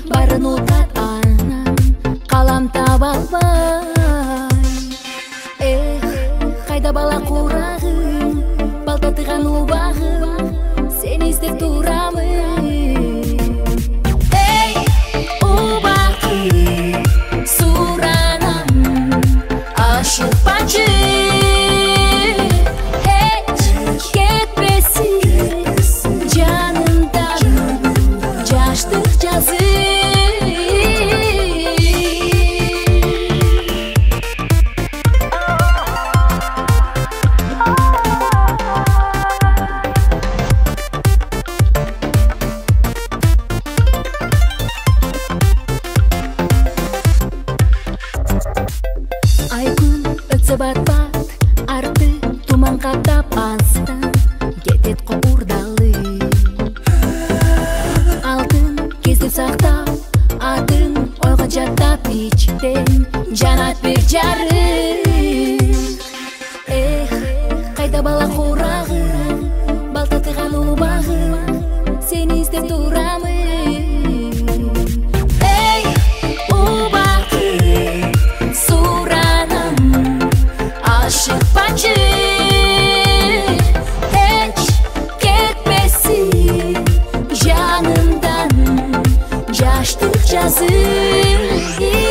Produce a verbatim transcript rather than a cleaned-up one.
барын утат анан калам таба албай. Эх, кайда бала курагым, балта тыган убагым, сени издеп турамын. Эй, убагым, суранам, ашыкпачы. Ай күн өтсө бат-бат, арты туман каптап астан кетет копурдалы. Алтын кездеп сактап, атын ойго жаттап ичтен жанат бир жарым. Эх, кайда бала курагым, балта тыган убагым, сени издеп турамын. Ашыкпачы, эч кетпесин жанымдан жаштык жазып.